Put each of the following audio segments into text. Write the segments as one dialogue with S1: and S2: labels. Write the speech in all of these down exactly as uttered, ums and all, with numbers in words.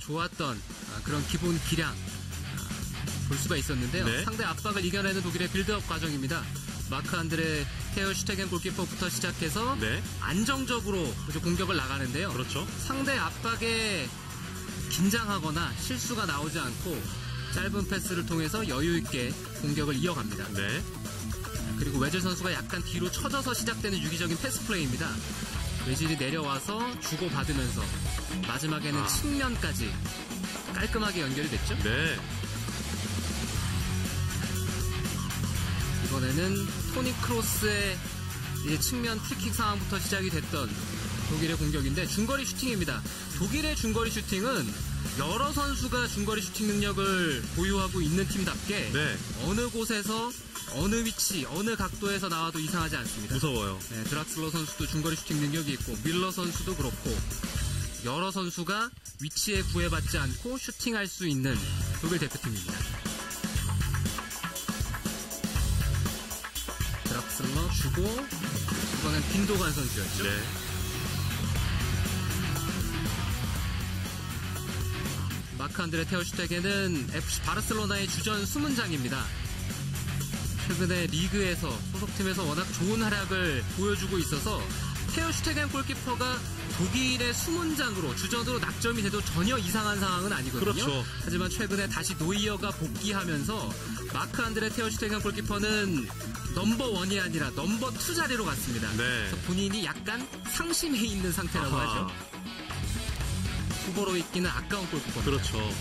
S1: 좋았던 그런 기본 기량 볼 수가 있었는데요.
S2: 네.
S1: 상대 압박을 이겨내는 독일의 빌드업 과정입니다. 마크 안드레 테어 슈테겐 골키퍼부터 시작해서 네. 안정적으로 공격을 나가는데요.
S2: 그렇죠.
S1: 상대 압박에 긴장하거나 실수가 나오지 않고 짧은 패스를 통해서 여유 있게 공격을 이어갑니다.
S2: 네.
S1: 그리고 외질 선수가 약간 뒤로 쳐져서 시작되는 유기적인 패스 플레이입니다. 외질이 내려와서 주고받으면서 마지막에는 아. 측면까지 깔끔하게 연결이 됐죠.
S2: 네.
S1: 이번에는 토니 크로스의 이제 측면 프리킥 상황부터 시작이 됐던 독일의 공격인데 중거리 슈팅입니다. 독일의 중거리 슈팅은 여러 선수가 중거리 슈팅 능력을 보유하고 있는 팀답게 네. 어느 곳에서 어느 위치, 어느 각도에서 나와도 이상하지 않습니다.
S2: 무서워요.
S1: 네, 드락슬러 선수도 중거리 슈팅 능력이 있고 밀러 선수도 그렇고 여러 선수가 위치에 구애받지 않고 슈팅할 수 있는 독일 대표팀입니다. 드락슬러 주고 이번엔 빈도간 선수였죠.
S2: 네.
S1: 마크 안드레 테어 슈테겐은 에프씨 바르셀로나의 주전 수문장입니다. 최근에 리그에서 소속팀에서 워낙 좋은 활약을 보여주고 있어서 테어 슈테겐 골키퍼가 독일의 수문장으로 주전으로 낙점이 돼도 전혀 이상한 상황은 아니거든요.
S2: 그렇죠.
S1: 하지만 최근에 다시 노이어가 복귀하면서 마크 안드레 테어 슈테겐 골키퍼는 넘버원이 아니라 넘버투 자리로 갔습니다.
S2: 네.
S1: 그래서 본인이 약간 상심해 있는 상태라고 아하. 하죠. 후보로 있기는 아까운 골키퍼입니다.
S2: 그렇죠.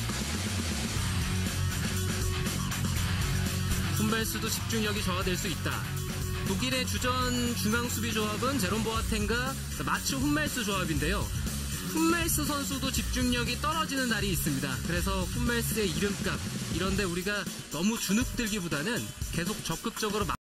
S1: 훈벨스도 집중력이 저하될 수 있다. 독일의 주전 중앙수비 조합은 제롬 보아텐과 마츠 훈멜스 조합인데요. 훈멜스 선수도 집중력이 떨어지는 날이 있습니다. 그래서 훈멜스의 이름값 이런데 우리가 너무 주눅들기보다는 계속 적극적으로